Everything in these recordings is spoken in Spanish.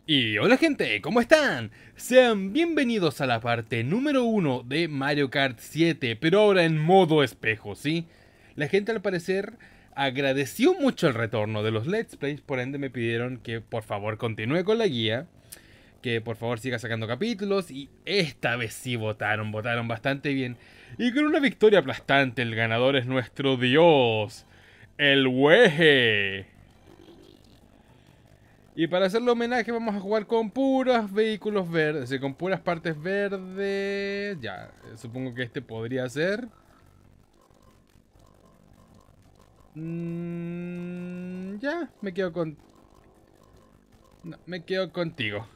Y hola gente, ¿cómo están? Sean bienvenidos a la parte número 1 de Mario Kart 7, pero ahora en modo espejo, ¿sí? La gente al parecer agradeció mucho el retorno de los Let's Plays, por ende me pidieron que por favor continúe con la guía, que por favor siga sacando capítulos y esta vez sí votaron bastante bien. Y con una victoria aplastante, el ganador es nuestro dios, el Weje. Y para hacerle homenaje vamos a jugar con puros vehículos verdes, con puras partes verdes. Ya, supongo que este podría ser. Ya, me quedo con... No, me quedo contigo.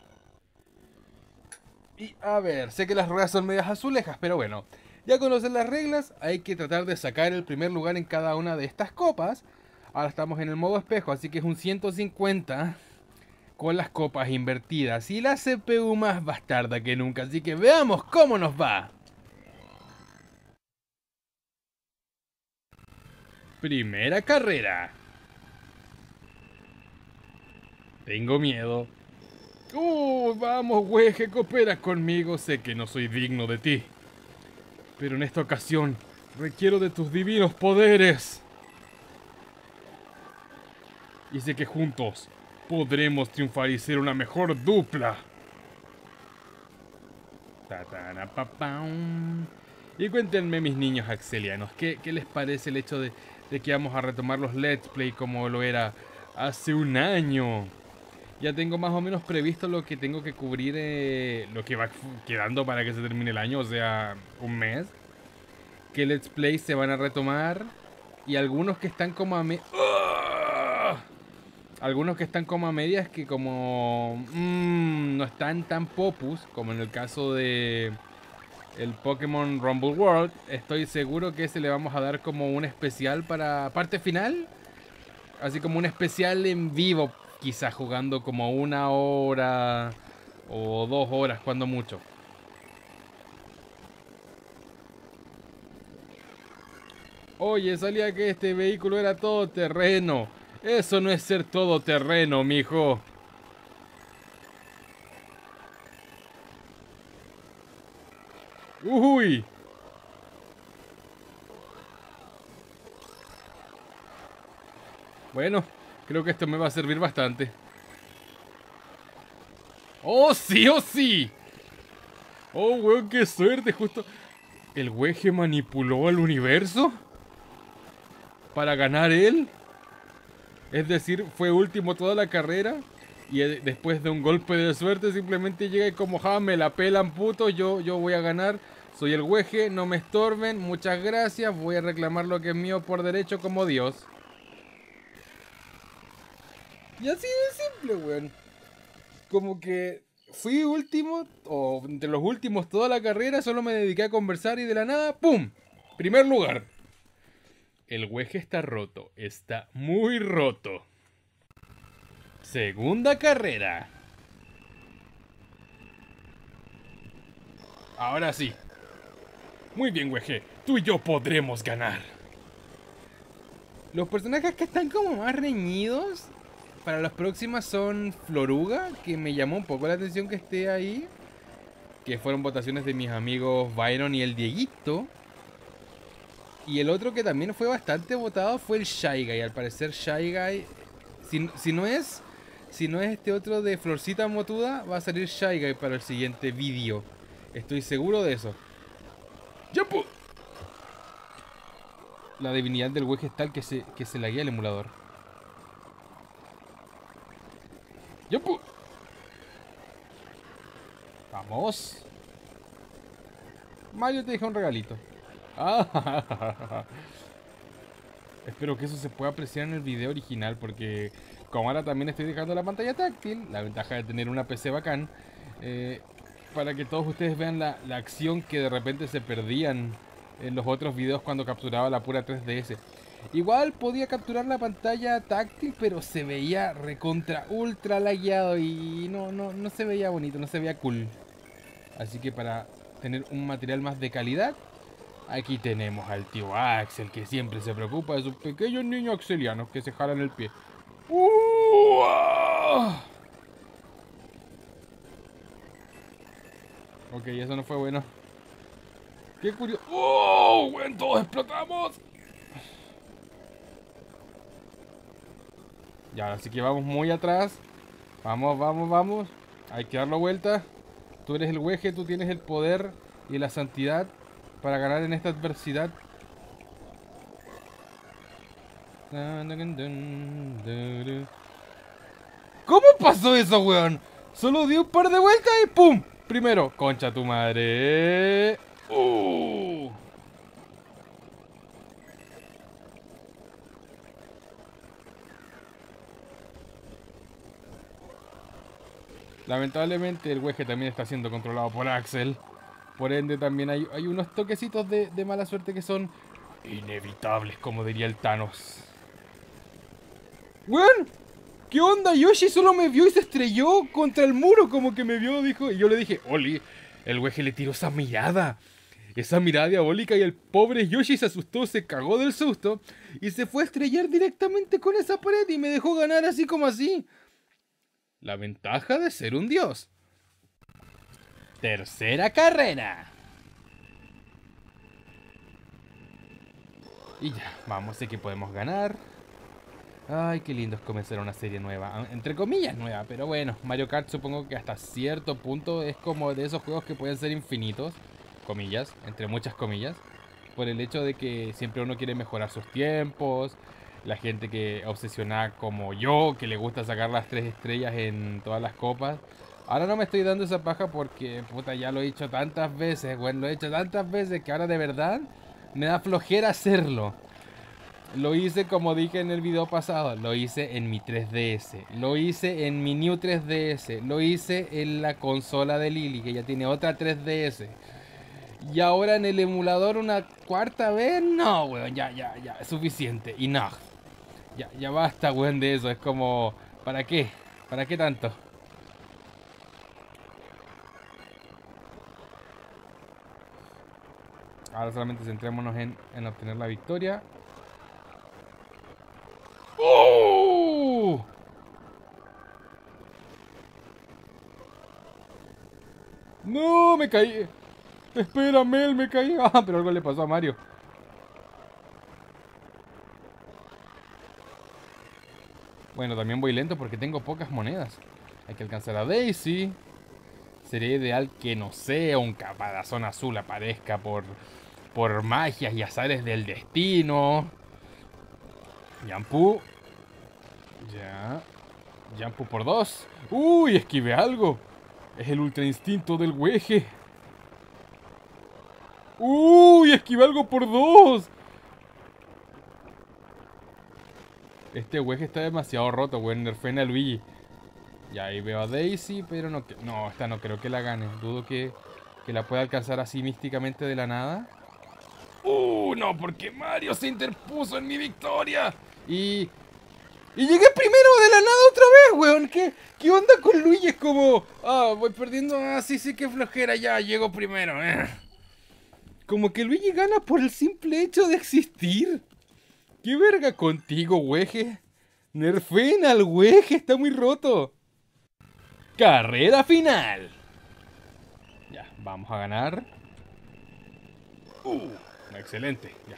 Y a ver, sé que las ruedas son medias azulejas, pero bueno. Ya conocen las reglas, hay que tratar de sacar el primer lugar en cada una de estas copas. Ahora estamos en el modo espejo, así que es un 150 con las copas invertidas y la CPU más bastarda que nunca, así que veamos cómo nos va. Primera carrera. Tengo miedo. Vamos, Weje, coopera conmigo. Sé que no soy digno de ti. Pero en esta ocasión requiero de tus divinos poderes. Y sé que juntos podremos triunfar y ser una mejor dupla. Y cuéntenme, mis niños axelianos, ¿qué les parece el hecho de que vamos a retomar los Let's Play como lo era hace un año? Ya tengo más o menos previsto lo que tengo que cubrir, lo que va quedando para que se termine el año, o sea, un mes. Que Let's Play se van a retomar y algunos que están como a algunos que están como a medias que como no están tan popus, como en el caso de el Pokémon Rumble World. Estoy seguro que ese le vamos a dar como un especial para parte final. Así como un especial en vivo, quizás jugando como 1 hora o 2 horas, cuando mucho. Oye, salía que este vehículo era todoterreno. Eso no es ser todoterreno, mijo. Uy. Bueno, creo que esto me va a servir bastante. ¡Oh, sí, oh, sí! ¡Oh, weón, qué suerte! Justo... ¿El Weje manipuló al universo? ¿Para ganar él? Es decir, fue último toda la carrera y después de un golpe de suerte simplemente llega y como, ja, me la pelan puto, yo voy a ganar, soy el Weje, no me estorben, muchas gracias, voy a reclamar lo que es mío por derecho como Dios. Y así de simple, weón. Como que fui último, o entre los últimos toda la carrera, solo me dediqué a conversar y de la nada, ¡pum! Primer lugar. El Weje está roto, está muy roto. Segunda carrera. Ahora sí. Muy bien, Weje. Tú y yo podremos ganar. Los personajes que están como más reñidos para las próximas son Floruga, que me llamó un poco la atención que esté ahí. Que fueron votaciones de mis amigos Byron y el Dieguito. Y el otro que también fue bastante votado fue el Shy Guy. Al parecer Shy Guy, si no es este otro de Florcita Motuda, va a salir Shy Guy para el siguiente vídeo. Estoy seguro de eso. ¡Yapu! La divinidad del Weje es tal que se la guía el emulador. ¡Yapu! Vamos. Mario te deja un regalito. Ah, espero que eso se pueda apreciar en el video original porque como ahora también estoy dejando la pantalla táctil, la ventaja de tener una PC bacán, eh, para que todos ustedes vean la acción que de repente se perdían en los otros videos cuando capturaba la pura 3DS. Igual podía capturar la pantalla táctil, pero se veía recontra ultra lagueado y no se veía bonito, no se veía cool. Así que para tener un material más de calidad, aquí tenemos al tío Axel, que siempre se preocupa de sus pequeños niños axelianos que se jalan el pie. ¡Uh! Ok, eso no fue bueno. Qué curioso. ¡Oh! ¡Weón! ¡Todos explotamos! Ya, así que vamos muy atrás. Vamos, vamos, vamos. Hay que darlo vuelta. Tú eres el Weje, tú tienes el poder y la santidad para ganar en esta adversidad. ¿Cómo pasó eso, weón? Solo di un par de vueltas y ¡pum! Primero, concha tu madre. Lamentablemente el Weje también está siendo controlado por Axel. Por ende también hay unos toquecitos de mala suerte que son inevitables, como diría el Thanos. ¡Weón! ¿Qué onda? Yoshi solo me vio y se estrelló contra el muro, como que me vio, dijo. Y yo le dije, Oli, el Weje le tiró esa mirada diabólica, y el pobre Yoshi se asustó, se cagó del susto y se fue a estrellar directamente con esa pared y me dejó ganar así como así. La ventaja de ser un dios. Tercera carrera. Y ya, vamos, sé que podemos ganar. Ay, qué lindo es comenzar una serie nueva. Entre comillas nueva, pero bueno, Mario Kart supongo que hasta cierto punto es como de esos juegos que pueden ser infinitos. Comillas, entre muchas comillas. Por el hecho de que siempre uno quiere mejorar sus tiempos. La gente que obsesionada como yo, que le gusta sacar las 3 estrellas en todas las copas. Ahora no me estoy dando esa paja porque, puta, ya lo he hecho tantas veces, bueno, lo he hecho tantas veces que ahora de verdad me da flojera hacerlo. Lo hice como dije en el video pasado, lo hice en mi 3DS, lo hice en mi New 3DS, lo hice en la consola de Lily, que ya tiene otra 3DS. Y ahora en el emulador una cuarta vez, no, weón, ya, es suficiente, enough. Ya basta, weón, de eso, es como, ¿para qué? ¿Para qué tanto? Ahora solamente centrémonos en obtener la victoria. ¡Oh! No, me caí. Espera, Mel, me caí. Ah, pero algo le pasó a Mario. Bueno, también voy lento porque tengo pocas monedas. Hay que alcanzar a Daisy. Sería ideal que, no sé, un caparazón azul aparezca por magias y azares del destino. Yampú. Ya. Yampú por 2. Uy, esquivé algo. Es el ultra instinto del Weje. Uy, esquivé algo por 2. Este Weje está demasiado roto, weón. Nerfeen a Luigi. Ya ahí veo a Daisy, pero no, no, esta no creo que la gane. Dudo que la pueda alcanzar así místicamente de la nada. No, porque Mario se interpuso en mi victoria. Y llegué primero de la nada otra vez, weón. ¿Qué onda con Luigi? Es como, voy perdiendo. Sí, qué flojera, ya llego primero. Como que Luigi gana por el simple hecho de existir. ¿Qué verga contigo, Weje? Nerfeen al Weje, está muy roto. Carrera final. Ya, vamos a ganar. Excelente, ya.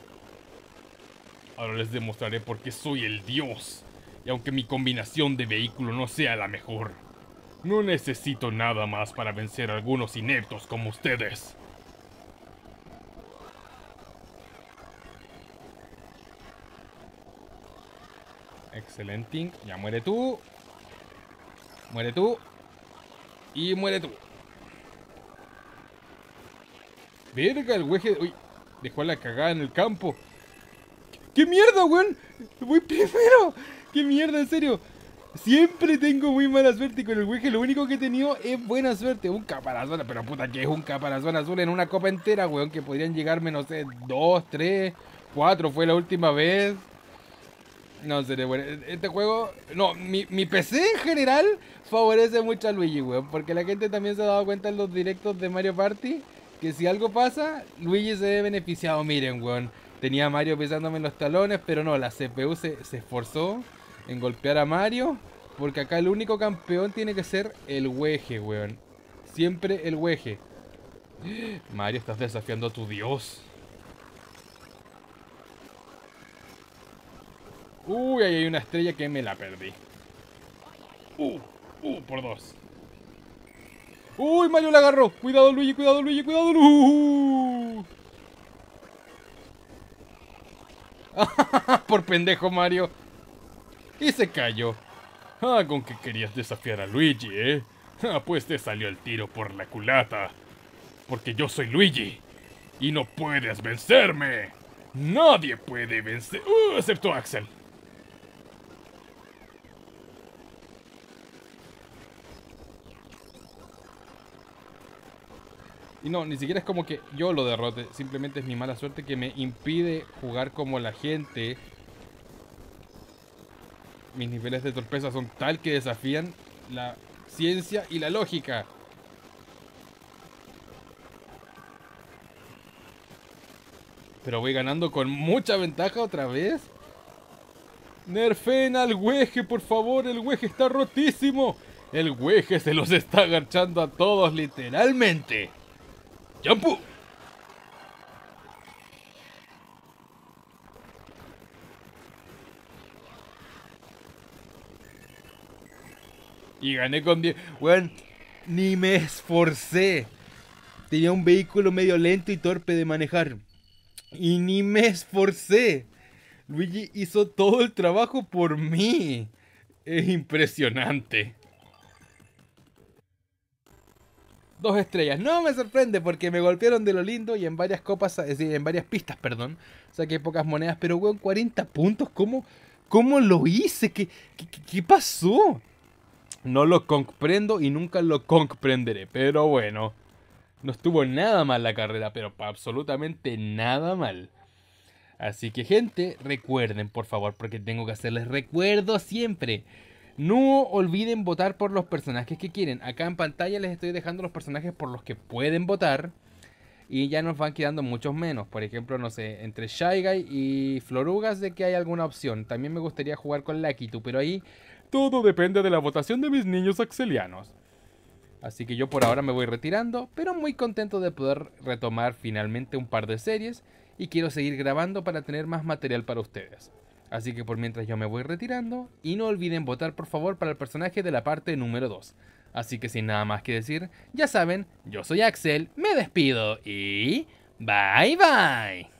Ahora les demostraré por qué soy el dios. Y aunque mi combinación de vehículo no sea la mejor, no necesito nada más para vencer a algunos ineptos como ustedes. Excelente. Ya muere tú. Muere tú. Y muere tú. Verga, el Weje. Uy, dejó la cagada en el campo. ¿Qué mierda, weón? Voy primero. ¿Qué mierda, en serio? Siempre tengo muy mala suerte y con el Weje lo único que he tenido es buena suerte. Un caparazón, pero puta, que es un caparazón azul en una copa entera, weón. Que podrían llegarme, no sé, 2, 3, 4 fue la última vez. No sé, bueno, este juego... No, mi PC en general favorece mucho a Luigi, weón. Porque la gente también se ha dado cuenta en los directos de Mario Party que si algo pasa, Luigi se ve beneficiado. Miren, weón. Tenía a Mario pisándome en los talones, pero no, la CPU se esforzó en golpear a Mario. Porque acá el único campeón tiene que ser el Weje, weón. Siempre el güeje. Mario, estás desafiando a tu dios. Uy, ahí hay una estrella que me la perdí. Por 2. Uy, Mario la agarró. Cuidado, Luigi, cuidado, Luigi, cuidado, Luigi. Por pendejo, Mario. Y se cayó. Con que querías desafiar a Luigi, ¿eh? Pues te salió el tiro por la culata. Porque yo soy Luigi. Y no puedes vencerme. Nadie puede vencer. Excepto Axel. Y no, ni siquiera es como que yo lo derrote. Simplemente es mi mala suerte que me impide jugar como la gente. Mis niveles de torpeza son tal que desafían la ciencia y la lógica. Pero voy ganando con mucha ventaja otra vez. Nerfen al güeje, por favor. El güeje está rotísimo. El güeje se los está agachando a todos literalmente. ¡Jumpu! Y gané con 10. Weón, ni me esforcé. Tenía un vehículo medio lento y torpe de manejar. Y ni me esforcé. Luigi hizo todo el trabajo por mí. Es impresionante. 2 estrellas. No me sorprende porque me golpearon de lo lindo y en varias copas, es decir, en varias pistas, perdón. Saqué pocas monedas, pero weón, 40 puntos. ¿Cómo lo hice? ¿Qué pasó? No lo comprendo y nunca lo comprenderé. Pero bueno, no estuvo nada mal la carrera, pero absolutamente nada mal. Así que gente, recuerden por favor, porque tengo que hacerles recuerdo siempre. No olviden votar por los personajes que quieren. Acá en pantalla les estoy dejando los personajes por los que pueden votar. Y ya nos van quedando muchos menos. Por ejemplo, no sé, entre Shy Guy y Florugas de que hay alguna opción. También me gustaría jugar con Lakitu, pero ahí todo depende de la votación de mis niños axelianos. Así que yo por ahora me voy retirando, pero muy contento de poder retomar finalmente un par de series. Y quiero seguir grabando para tener más material para ustedes. Así que por mientras yo me voy retirando. Y no olviden votar por favor para el personaje de la parte número 2. Así que sin nada más que decir, ya saben, yo soy Axel, me despido y... ¡Bye bye!